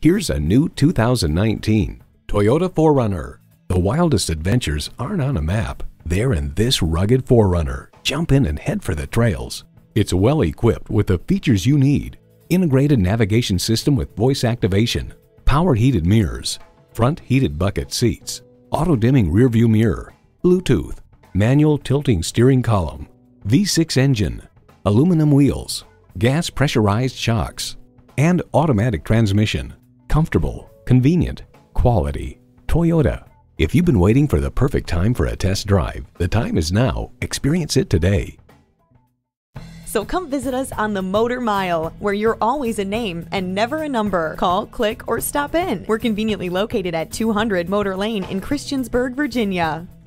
Here's a new 2019 Toyota 4Runner. The wildest adventures aren't on a map. They're in this rugged 4Runner. Jump in and head for the trails. It's well equipped with the features you need. Integrated navigation system with voice activation, power heated mirrors, front heated bucket seats, auto-dimming rearview mirror, Bluetooth, manual tilting steering column, V6 engine, aluminum wheels, gas pressurized shocks, and automatic transmission. Comfortable, convenient, quality. Toyota. If you've been waiting for the perfect time for a test drive, the time is now. Experience it today. So come visit us on the Motor Mile, where you're always a name and never a number. Call, click, or stop in. We're conveniently located at 200 Motor Lane in Christiansburg, Virginia.